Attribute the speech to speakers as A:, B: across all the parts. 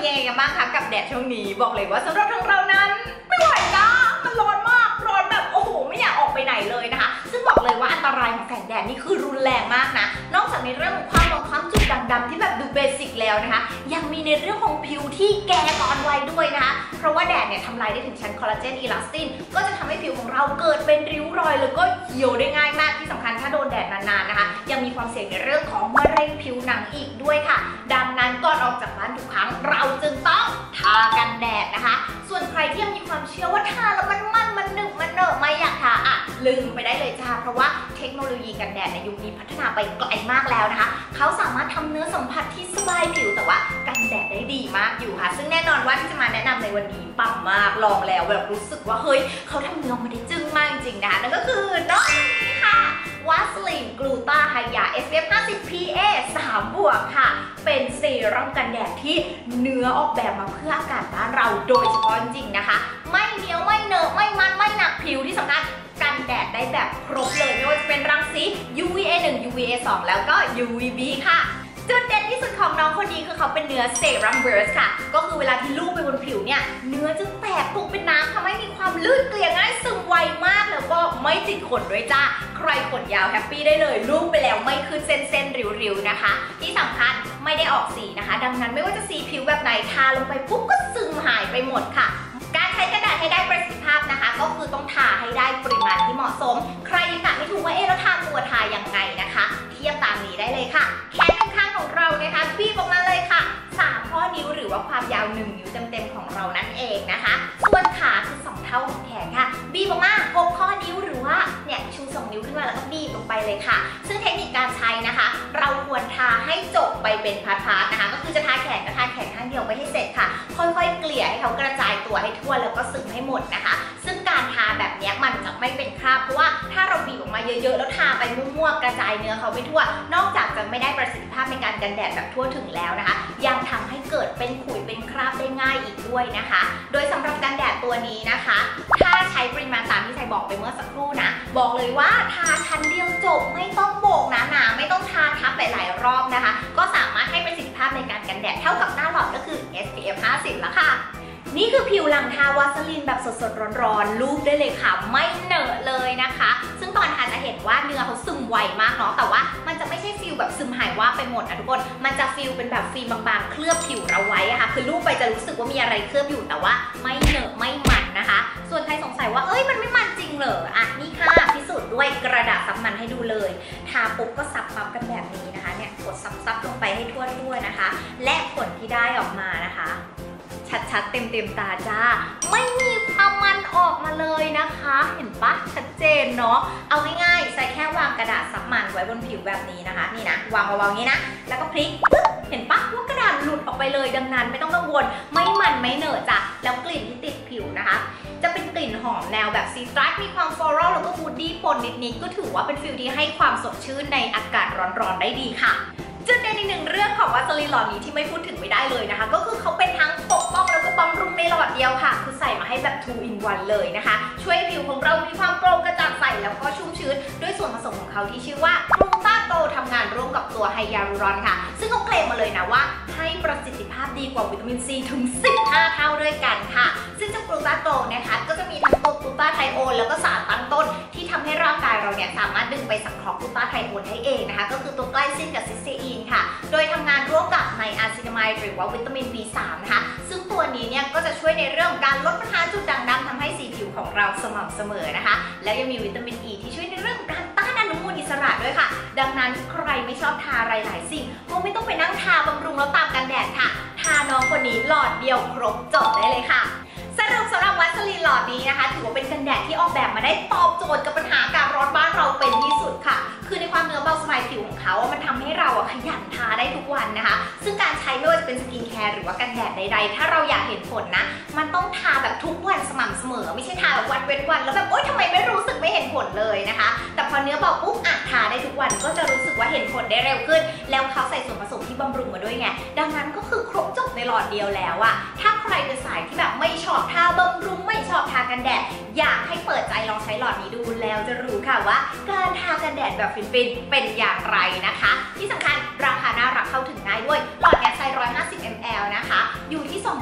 A: ยังไงกันบ้างคะกับแดดช่วงนี้บอกเลยว่าสำหรับทางเรานั้นไม่ไหวนะมันร้อนมากร้อนแบบโอ้โหไม่อยากออกไปไหนเลยนะคะซึ่งบอกเลยว่าอันตรายของแสงแดดนี่คือรุนแรงมากนะนอกจากในเรื่องของความร้อนจุดด่างดำที่แบบดูเบสิกแล้วนะคะยังมีในเรื่องของผิวที่แก่ก่อนวัยด้วยนะคะเพราะว่าแดดเนี่ยทำลายได้ถึงชั้นคอลลาเจนอีลาสตินก็จะทำให้ผิวของเราเกิดเป็นริ้วรอยแล้วก็เหี่ยวได้ง่ายมากที่สำคัญถ้าโดนแดดนานๆนะคะยังมีความเสี่ยงในเรื่องของมะเร็งผิวหนังอีกด้วยค่ะดังนั้นก่อนออกจากบ้านทุกครั้งเราจึงต้องทากันแดดนะคะส่วนใครที่ยังมีความเชื่อว่าทาแล้วมันหนึบมันเหนอะไม่อยากทาลืมไปได้เลยจ้าเพราะว่าเทคโนโลยีกันแดดในยุคนี้พัฒนาไปไกลมากแล้วนะคะเขาสามารถทำเนื้อสัมผัสที่สบายผิวแต่ว่ากันแดดได้ดีมากอยู่ค่ะซึ่งแน่นอนว่าที่จะมาแนะนำในวันนี้ปังมากลองแล้วแบบรู้สึกว่าเฮ้ยเขาทำเนื้อมาได้จึ้งมากจริงๆนะคะนั่นก็คือน้องนี้ค่ะวาสลินกลูตาไฮยา SPF 50 PA 3 บวกค่ะเป็นเซรั่มกันแดดที่เนื้อออกแบบมาเพื่ออากาศบ้านเราโดยเฉพาะจริงๆนะคะไม่เหนียวไม่เหนอะไม่มันไม่หนักผิวที่สำคัญกันแดดได้แบบครบเลยไม่ว่าจะเป็นรังสี UVA 1 UVA 2 แล้วก็ UVB ค่ะจุดเด่นที่สุดของน้องคนนี้คือเขาเป็นเนื้อเซรั่มเบิร์สค่ะก็คือเวลาที่ลูบไปบนผิวเนี่ยเนื้อจะแตกปุกเป็นน้ำทำให้มีความลื่นเกลี่ยง่ายซึมไวมากแล้วก็ไม่ติดขนด้วยจ้าใครขนยาวแฮปปี้ได้เลยลูบไปแล้วไม่ขึ้นเส้นริ้วๆนะคะที่สำคัญไม่ได้ออกสีนะคะดังนั้นไม่ว่าจะสีผิวแบบไหนทาลงไปปุ๊บก็ซึมหายไปหมดค่ะการใช้กันแดดให้ได้ประสิทธิภาพนะคะก็คือต้องทาให้ได้ปริมาณที่เหมาะสมใครยังกะไม่ถูกว่าแล้วทาตัวทายังไงนะคะเทียบตามนี้ได้เลยค่ะแขนข้างของเรานะคะบีบออกมาเลยค่ะ3 ข้อนิ้วหรือว่าความยาว1 นิ้วเต็มๆของเรานั่นเองนะคะส่วนขาคือ2 เท่าของแขนค่ะบีบออกมา6 ข้อนิ้วหรือว่าเนี่ยชู2 นิ้วขึ้นมาแล้วก็บีบลงไปเลยค่ะซึ่งเทคนิคการใช้นะคะเราควรทาให้จบไปเป็นพาร์ทๆนะคะก็คือจะทาแขนก็ทาแขนข้างเดียวไปให้เสร็จค่ะค่อยๆเกลี่ยให้เขากระจายตัวให้ทั่วแล้วก็ซึมให้หมดนะคะซึ่งการทาแบบนี้มันจะไม่เป็นคราบเพราะว่าถ้าเราบีบออกมาเยอะๆแล้วทาไปมั่วๆกระจายเนื้อเขาไปทั่วนอกจากจะไม่ได้ประสิทธิภาพในการกันแดดแบบทั่วถึงแล้วนะคะยังทำให้เกิดเป็นขุยเป็นคราบได้ง่ายอีกด้วยนะคะโดยสำหรับกันแดดตัวนี้นะคะถ้าใช้ปริมาณตามที่ไซบอกไปเมื่อสักครู่นะบอกเลยว่าทาชั้นเดียวจบไม่ต้องโบกหนาๆไม่ต้องทาทับหลายๆรอบนะคะก็สามารถให้ประสิทธิภาพในการกันแดดเท่ากับหน้าหลอดก็คือ SPF 50 แล้วค่ะนี่คือผิวหลังทาวาสลินแบบสดๆร้อนๆลูบได้เลยค่ะไม่เหนอะเลยนะคะซึ่งตอนทาจะเห็นว่าเนื้อเขาซึมไวมากเนาะแต่ว่ามันจะไม่ใช่ฟิลแบบซึมหายว่าไปหมดนะทุกคนมันจะฟิลเป็นแบบฟิล์มบางๆเคลือบผิวเราไว้อะค่ะคือลูบไปจะรู้สึกว่ามีอะไรเคลือบอยู่แต่ว่าไม่เหนอะไม่มันนะคะส่วนใครสงสัยว่าเอ้ยมันไม่มันจริงเหรอนี่ค่ะพิสูจน์ด้วยกระดาษซับมันให้ดูเลยทาปุ๊บก็ซับปั๊บกันแบบนี้นะคะเนี่ยกดซับลงไปให้ทั่วๆนะคะและผลที่ได้ออกมานะคะชัดๆเต็มตาจ้าไม่มีความมันออกมาเลยนะคะเห็นปะชัดเจนเนาะเอาง่ายๆใส่แค่วางกระดาษซับมันไว้บนผิวแบบนี้นะคะนี่นะวางเบาๆอย่างนี้นะแล้วก็พลิกเห็นปะว่ากระดาษหลุดออกไปเลยดังนั้นไม่ต้องกังวลไม่มันไม่เหนอะจ้ะแล้วกลิ่นที่ติดผิวนะคะจะเป็นกลิ่นหอมแนวแบบซีตรัสมีความฟลอรัลแล้วก็วูดดี้ปนนิดๆก็ถือว่าเป็นฟิลที่ให้ความสดชื่นในอากาศร้อนๆได้ดีค่ะจุดเด่นอีกหนึ่งเรื่องของวาสลินหลอดนี้ที่ไม่พูดถึงไม่ได้เลยนะคะก็คือเขาเป็นทั้งปกป้องแล้วก็บำรุงในหลอดเดียวค่ะคือใส่มาให้แบบ 2 in 1 เลยนะคะช่วยผิวของเรามีความโปร่งกระจ่างใสแล้วก็ชุ่มชื้นด้วยส่วนผสมของเขาที่ชื่อว่ากลูตาโตทำงานร่วมกับตัวไฮยาลูรอนค่ะซึ่งเขาเคลมมาเลยนะว่าให้ประสิทธิภาพดีกว่าวิตามินซีถึง15 เท่าด้วยกันค่ะซึ่งเจ้ากลูตาโตนะคะก็จะมีทั้งตัวกลูตาไทโอนแล้วก็สารตั้งต้นที่ทำให้ร่างกายเราเนี่ยสามารถดึงไปสังเคราะห์กลูตาไทโอนได้เองนะคะก็คือตัวไกลซินกับซิสเตอีนค่ะโดยทำงานร่วมกับไนอาซินามายด์หรือว่าวิตามิน B3 นะคะซึ่งตัวนี้เนี่ยก็จะช่วยในเรื่องการลดปัญหาจุดด่างดำทำให้สีผิวของเราสม่ำเสมอนะคะแล้วยังมีวิตามินอ e ีที่ช่วยในเรื่องการต้านอนุมูลอิสระด้วยค่ะดังนั้นใครไม่ชอบทาอะไรหลายสิ่งก็ไม่ต้องไปนั่งทาบำรุงแล้วตามกันแดดค่ะทาน้องคนนี้หลอดเดียวครบจบได้เลยค่ะสรุปสำหรับวาสลินหลอดนี้นะคะถือว่าเป็นกันแดดที่ออกแบบมาได้ตอบโจทย์กับปัญหาการร้อนบ้านเราเป็นที่สุดค่ะคือในความเนื้อเบาสบายผิวของเขามันทำให้เราขยันทาได้ทุกวันนะคะซึ่งการใช้ไม่ว่าจะเป็นสกินแคร์หรือว่ากันแดดใดๆถ้าเราอยากเห็นผลนะมันต้องทาแบบทุกวันสม่ำเสมอไม่ใช่ทาแบบวันเว้นวันแล้วแบบโอ๊ยทำไมไม่รู้สึกไม่เห็นผลเลยนะคะแต่พอเนื้อเบาปุ๊บทาได้ทุกวันก็จะรู้สึกว่าเห็นผลได้เร็วขึ้นแล้วเขาใส่ส่วนผสมที่บำรุงมาด้วยไงดังนั้นก็คือครบจบในหลอดเดียวแล้วถ้าใครเป็นสายที่แบบไม่ชอบทาบำรุงไม่ชอบทากันแดดอยากให้เปิดใจลองใช้หลอดนี้ดูแล้วจะรู้ค่ะว่าการทากันแดดแบบฟินๆเป็นอย่างไรนะคะที่สำคัญราคาน่ารักเข้าถึงง่ายด้วยหลอดเนี่ยไซส์150 ml นะคะอยู่ที่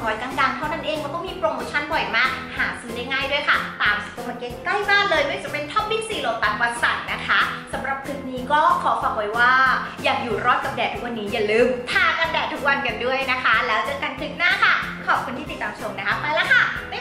A: 200ดังๆเท่านั้นเองแล้วก็มีโปรโมชั่นบ่อยมากหาซื้อได้ง่ายด้วยค่ะตามซุปเปอร์มาร์เก็ตใกล้บ้านเลยไม่ว่าจะเป็นท็อปบิ๊กซีโลตัสวัดสันนะคะสำหรับคลิปนี้ก็ขอฝากไว้ว่าอยากอยู่รอดกับแดดทุกวันนี้อย่าลืมทากันแดดทุกวันกันด้วยนะคะแล้วเจอกันคลิปหน้าค่ะขอบคุณที่ติดตามชมนะคะไปแล้วค่ะ